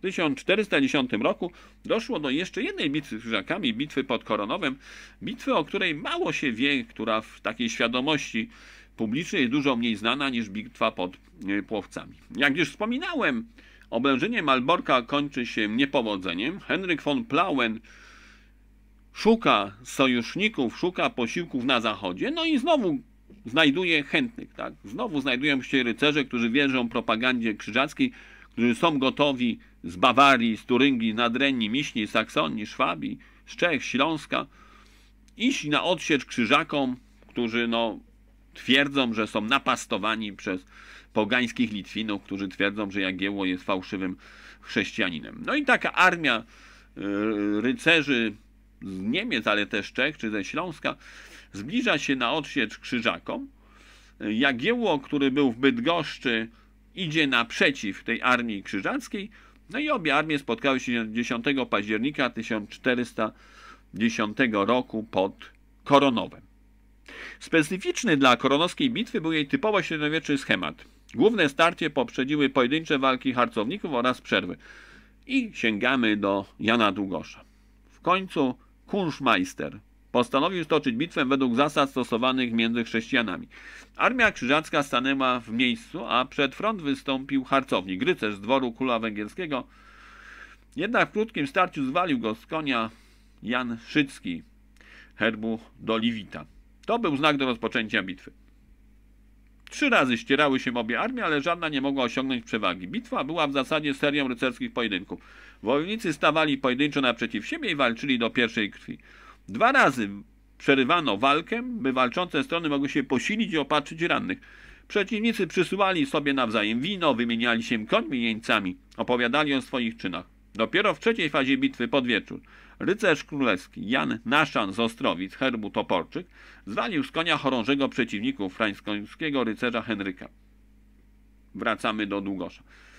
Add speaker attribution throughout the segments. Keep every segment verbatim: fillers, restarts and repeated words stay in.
Speaker 1: tysiąc czterysta dziesiątym roku doszło do jeszcze jednej bitwy z Krzyżakami, bitwy pod Koronowem, bitwy, o której mało się wie, która w takiej świadomości publicznej jest dużo mniej znana niż bitwa pod Płowcami. Jak już wspominałem, oblężenie Malborka kończy się niepowodzeniem. Henryk von Plauen szuka sojuszników, szuka posiłków na zachodzie, no i znowu znajduje chętnych, tak? Znowu znajdują się rycerze, którzy wierzą propagandzie krzyżackiej, którzy są gotowi z Bawarii, z Turyngii, Nadrenii, Miśni, Saksonii, Szwabii, z Czech, Śląska iść na odsiecz krzyżakom, którzy no, twierdzą, że są napastowani przez pogańskich Litwinów, którzy twierdzą, że Jagiełło jest fałszywym chrześcijaninem. No i taka armia yy, rycerzy z Niemiec, ale też Czech czy ze Śląska zbliża się na odsiecz krzyżakom. Jagiełło, który był w Bydgoszczy, idzie naprzeciw tej armii krzyżackiej. No i obie armie spotkały się dziesiątego października tysiąc czterysta dziesiątego roku pod Koronowem. Specyficzny dla koronowskiej bitwy był jej typowo średniowieczny schemat. Główne starcie poprzedziły pojedyncze walki harcowników oraz przerwy. I sięgamy do Jana Długosza. W końcu Kunszmajster postanowił stoczyć bitwę według zasad stosowanych między chrześcijanami. Armia krzyżacka stanęła w miejscu, a przed front wystąpił harcownik, rycerz z dworu króla węgierskiego. Jednak w krótkim starciu zwalił go z konia Jan Szycki, herbu Doliwita. To był znak do rozpoczęcia bitwy. Trzy razy ścierały się obie armie, ale żadna nie mogła osiągnąć przewagi. Bitwa była w zasadzie serią rycerskich pojedynków. Wojownicy stawali pojedynczo naprzeciw siebie i walczyli do pierwszej krwi. Dwa razy przerywano walkę, by walczące strony mogły się posilić i opatrzyć rannych. Przeciwnicy przysyłali sobie nawzajem wino, wymieniali się końmi i jeńcami, opowiadali o swoich czynach. Dopiero w trzeciej fazie bitwy pod wieczór rycerz królewski Jan Naszan z Ostrowic, herbu Toporczyk, zwalił z konia chorążego przeciwników francuskiego rycerza Henryka. Wracamy do Długosza.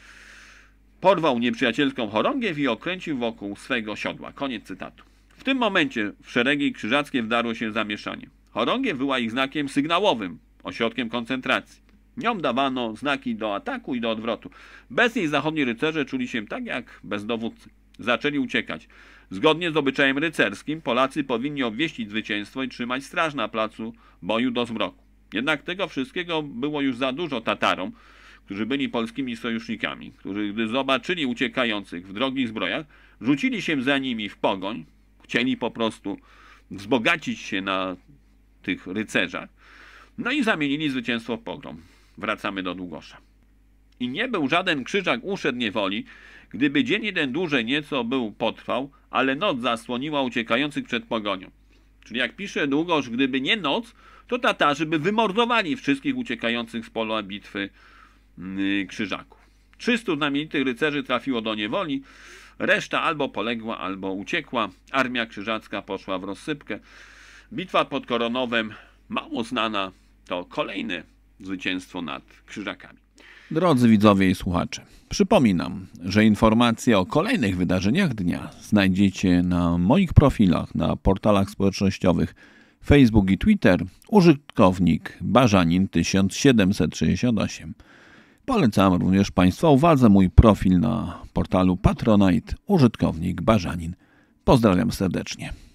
Speaker 1: Porwał nieprzyjacielską chorągiew i okręcił wokół swego siodła. Koniec cytatu. W tym momencie w szeregi krzyżackie wdarło się zamieszanie. Chorągiew była ich znakiem sygnałowym, ośrodkiem koncentracji. Nią dawano znaki do ataku i do odwrotu. Bez niej zachodni rycerze czuli się tak jak bez dowódcy. Zaczęli uciekać. Zgodnie z obyczajem rycerskim Polacy powinni obwieścić zwycięstwo i trzymać straż na placu boju do zmroku. Jednak tego wszystkiego było już za dużo Tatarom, którzy byli polskimi sojusznikami, którzy gdy zobaczyli uciekających w drogich zbrojach, rzucili się za nimi w pogoń, chcieli po prostu wzbogacić się na tych rycerzach, no i zamienili zwycięstwo w pogrom. Wracamy do Długosza. I nie był żaden krzyżak uszedł niewoli, gdyby dzień jeden dłużej nieco był potrwał, ale noc zasłoniła uciekających przed pogonią. Czyli jak pisze Długosz, gdyby nie noc, to Tatarzy by wymordowali wszystkich uciekających z pola bitwy yy, krzyżaków. Trzystu znamienitych rycerzy trafiło do niewoli, reszta albo poległa, albo uciekła. Armia krzyżacka poszła w rozsypkę. Bitwa pod Koronowem, mało znana, to kolejne zwycięstwo nad krzyżakami.
Speaker 2: Drodzy widzowie i słuchacze, przypominam, że informacje o kolejnych wydarzeniach dnia znajdziecie na moich profilach na portalach społecznościowych Facebook i Twitter, użytkownik Barzanin tysiąc siedemset sześćdziesiąt osiem. Polecam również Państwa uwadze mój profil na portalu Patronite, użytkownik Barzanin. Pozdrawiam serdecznie.